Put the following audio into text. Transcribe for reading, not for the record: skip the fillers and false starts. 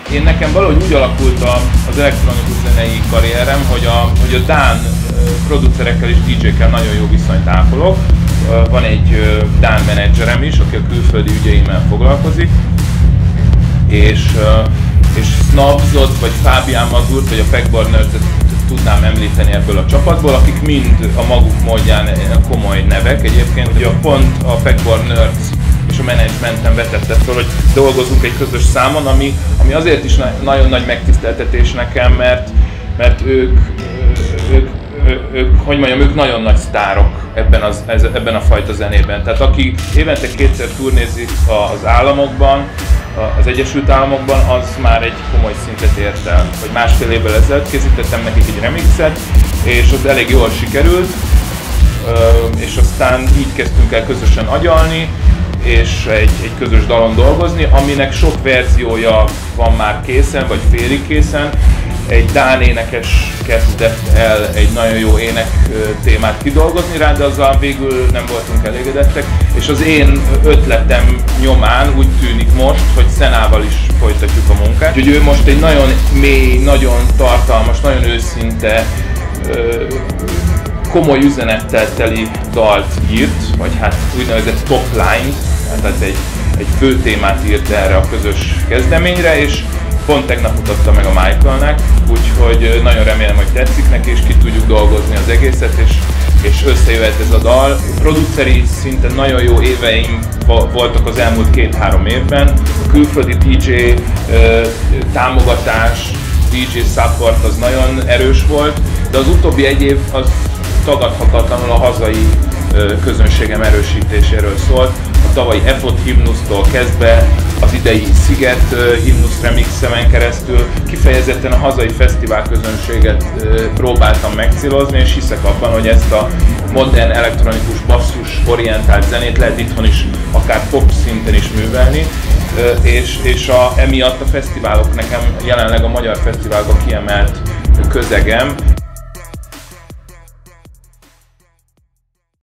Én nekem valahogy úgy alakult az elektronikus zenei karrierem, hogy a dán producerekkel és DJ-kkel nagyon jó viszonyt ápolok. Van egy dán menedzserem is, aki a külföldi ügyeimmel foglalkozik, és Snubsot, vagy Fabian Mazurt, vagy a Pegboard Nerds-et tudnám említeni ebből a csapatból, akik mind a maguk módján komoly nevek. Egyébként ugye pont a Pegboard Nerds és a menedzsmenten vetette fel, hogy dolgozunk egy közös számon, ami azért is nagyon nagy megtiszteltetés nekem, mert ők hogy mondjam, ők nagyon nagy sztárok ebben a fajta zenében. Tehát aki évente kétszer turnézik az államokban, az Egyesült Államokban, az már egy komoly szintet ért el. Hogy másfél évvel ezelőtt készítettem nekik egy remixet, és az elég jól sikerült, és aztán így kezdtünk el közösen agyalni, és egy közös dalon dolgozni, aminek sok verziója van már készen, vagy félig készen. Egy dán énekes kezdett el egy nagyon jó ének témát kidolgozni rá, de azzal végül nem voltunk elégedettek, és az én ötletem nyomán úgy tűnik most, hogy Szenával is folytatjuk a munkát. Úgyhogy ő most egy nagyon mély, nagyon tartalmas, nagyon őszinte, komoly üzenettel teli dalt írt, vagy hát úgynevezett top line-t, tehát egy fő témát írt erre a közös kezdeményre, és pont tegnap mutatta meg a Michaelnek, úgyhogy nagyon remélem, hogy tetszik neki, és ki tudjuk dolgozni az egészet, és összejöhet ez a dal. Produceri szinten nagyon jó éveim voltak az elmúlt 2-3 évben. A külföldi DJ támogatás, DJ support az nagyon erős volt, de az utóbbi egy év az tagadhatatlanul a hazai közönségem erősítéséről szólt. A tavalyi EFOT himnusztól kezdve az idei Sziget himnusz remixemen keresztül kifejezetten a hazai fesztivál közönséget próbáltam megcélozni, és hiszek abban, hogy ezt a modern, elektronikus, basszus orientált zenét lehet itthon is, akár pop szinten is művelni, és emiatt a fesztiválok nekem jelenleg a magyar fesztiválban kiemelt közegem.